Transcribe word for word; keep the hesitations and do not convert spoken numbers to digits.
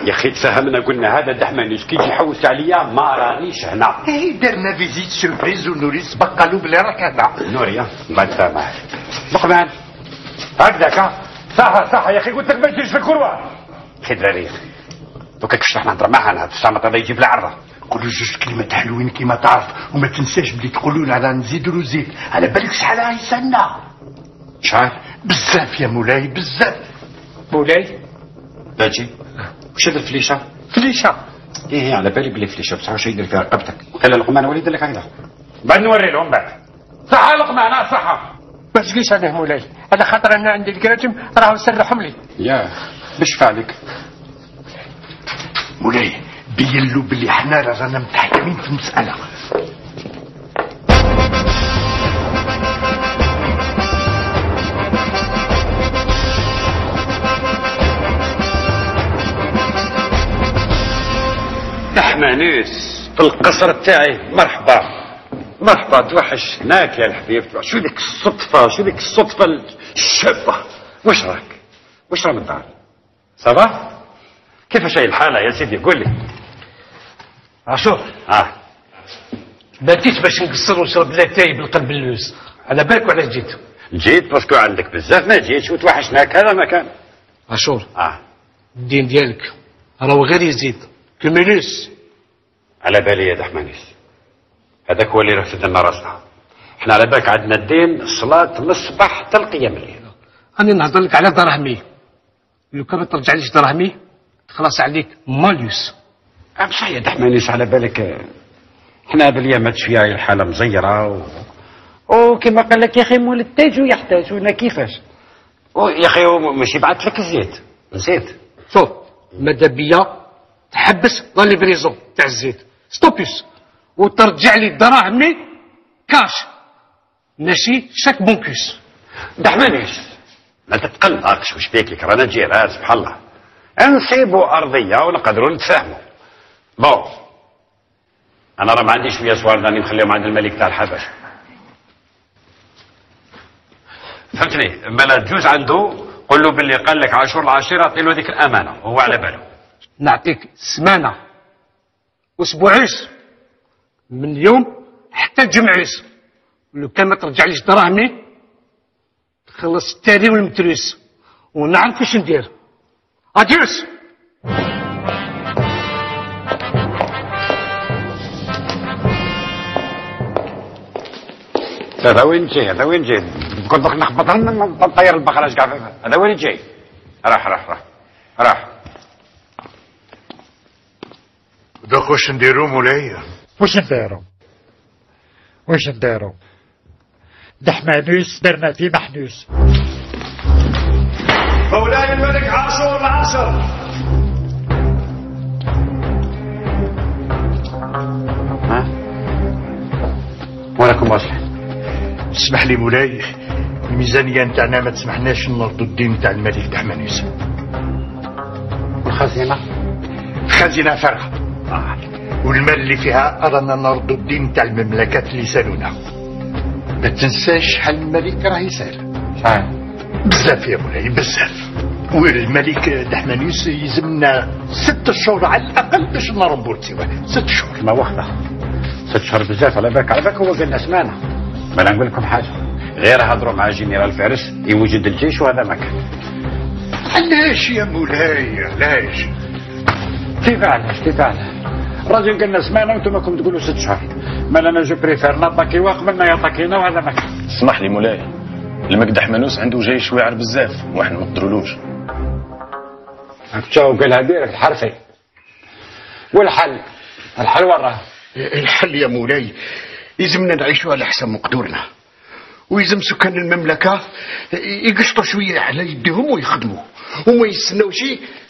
يا اخي تفهمنا، قلنا هذا دحمانيش كي يجي يحوس عليا ما رانيش هنا. ايه درنا فيزيت سوربريز ونوري سبق قالوا بلي راك هنا. نوريا الله يسامحك. لقمان هكذاك صح صح يا اخي، قلت لك ما تجيش في الكروه. خي دراري دوكا كيفاش راح نهضر معاه انا هذا الصامت هذا يجيب العرضه. قولوا جوج كلمات حلوين كيما تعرف، وما تنساش بلي تقولون على نزيد وزيد، على بالك شحال راهي سنة. شحال؟ بزاف يا مولاي بزاف. مولاي باجي واش هذا الفليشه؟ فليشة؟ ايه على بالي بلي فليشه بصح واش يدير فيها رقبتك؟ خلي لقمان وليد يدير لك هكذا بعد نوري لهم بعد. صح لقمان صح. ما تجيش عليه مولاي، على خاطر انا عندي الكراجم راهو سرحهم لي. يا بشفى عليك مولاي، بين له بلي حنا رانا متحكمين في المسألة. دحمانيس في القصر تاعي. مرحبا مرحبا، توحش هناك يا الحبيب. شو ذيك الصدفة، شو ذيك الصدفة الشابة. واش راك واش راه من الدار؟ صباح كيفاش هي الحالة يا سيدي؟ قول لي. عاشور اه بديت باش نقصر ونشرب لاتاي بالقلب اللوز، على بالك وعلاش جيت؟ جيت باسكو عندك بزاف ما جيتش وتوحشناك هذا مكان. عاشور اه الدين ديالك راهو غير يزيد كومينوس. على بالي يا دحمانيس، هذاك هو اللي راه لنا راسنا. احنا على بالك عندنا الدين الصلاة من الصباح حتى القيام الليل. انا نهضر لك على دراهمي، لو كان ما ترجعليش دراهمي تخلص عليك ماليوس. بصح يا دحمانيس على بالك احنا بالايامات شويه الحاله مزيره و... وكما قال لك يا اخي مول التاج يحتاجون كيفاش. يا اخي ماشي بعث لك الزيت نسيت. شوف ماذا بيا تحبس لا ليفريزون تاع الزيت ستوبيس وترجع لي دراهمي كاش ماشي شاك بونكوس. دحمانيس ما تتقلقش، واش بيك لك رانا جيران سبحان الله، نصيبوا ارضيه ونقدروا نتفاهموا. بون انا راه ما عندي شويه سوال راني نخليهم عند الملك تاع الحبش، فهمتني؟ مالا تجوز عنده قول له باللي قال لك عاشور العشيره اعطي له هذيك الامانه وهو على باله. نعطيك سمانه واسبوعيس من اليوم حتى الجمعيس، لو كان ما ترجعليش دراهمي تخلص التالي والمتريس ونعرف واش ندير. اديوس. هذا وين جاي؟ هذا وين جاي؟ كنت نخبط نطير البقره كاع. هذا وين جاي؟ راح راح راح راح. دوك واش نديرو مولاي؟ واش نديرو واش نديرو دحمانوس درنا في محنوس. مولاي الملك عاشور العاشر. ها وراكم واصلين؟ اسمح لي مولاي، الميزانية نتاعنا ما تسمحناش نرضوا الدين تاع الملك دحمانوس. والخزينة؟ الخزينة فارغة. آه. والمال اللي فيها رانا نرضوا الدين تاع المملكات اللي سالونا. ما تنساش شحال الملك راه يسال. شحال؟ بزاف يا مولاي بزاف. والملك دحمانوس يلزمنا ست شهور على الاقل باش نربوا سواه. ست شهور ما واخده ست شهور بزاف. على بالك على بالك هو قال لنا سمانه. ما نقول لكم حاجه، غير هضروا مع جنرال فارس يوجد الجيش وهذا ما كان. علاش يا مولاي علاش؟ كيف علاش كيف علاش؟ الراجل قال لنا سمانه وانتم راكم تقولوا ست شهور. ما انا جو بريفير نطاكي وقبلنا يطاكينا وهذا ما كان. اسمح لي مولاي، الملك دحمانوس عنده جيش واعر بزاف وحنا ما نقدرولوش. هكا وقالها ديرك الحرفي. والحل الحل وين راه؟ الحل يا مولاي يلزمنا نعيشوا على حسب مقدورنا، ويلزم سكان المملكة يقشطوا شوية على يديهم ويخدموا وما يستناوش